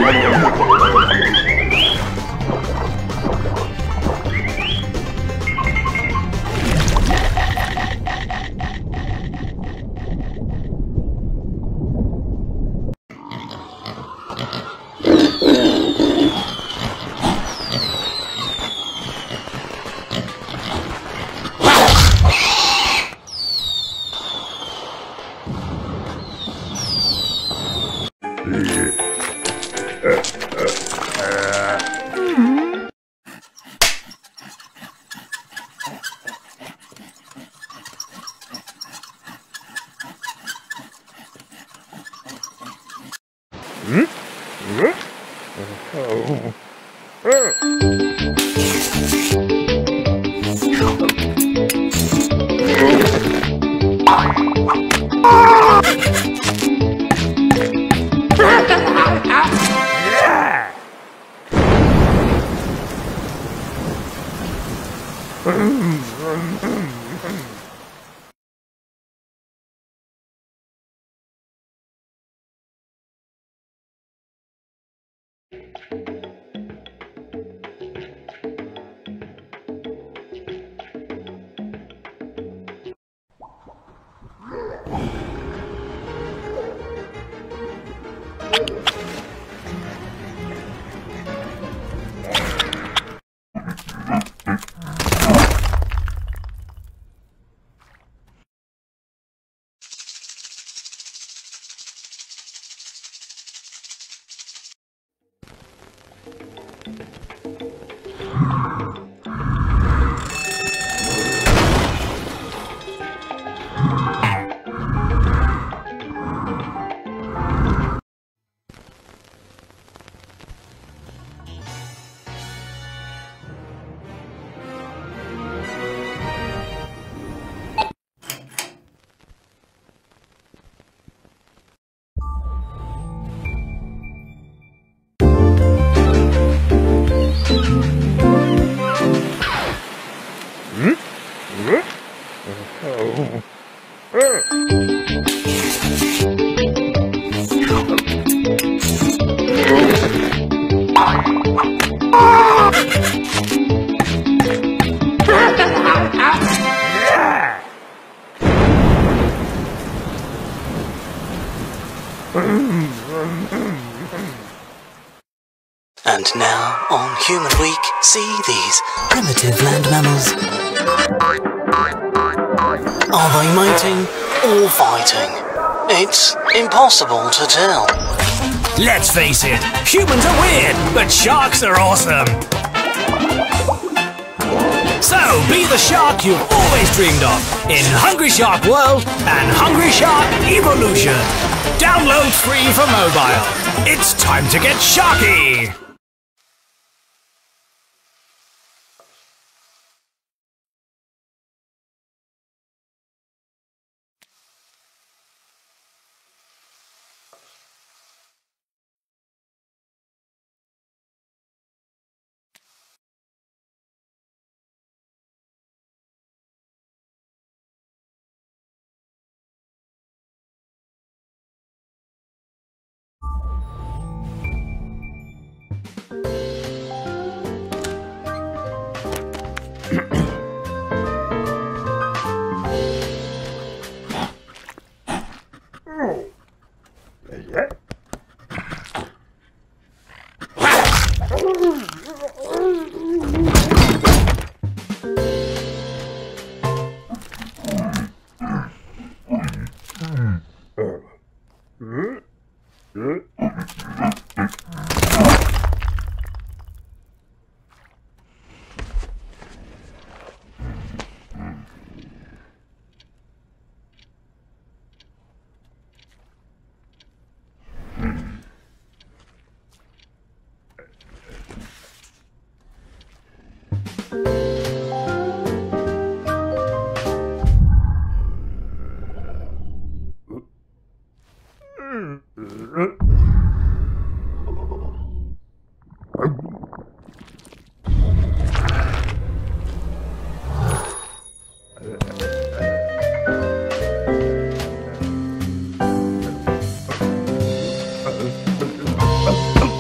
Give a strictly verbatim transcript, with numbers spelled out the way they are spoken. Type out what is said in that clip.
And now, on Human Week, see these primitive land mammals. Are they mating or fighting? It's impossible to tell. Let's face it, humans are weird, but sharks are awesome. So, be the shark you've always dreamed of in Hungry Shark World and Hungry Shark Evolution. Download free for mobile. It's time to get sharky! Oh.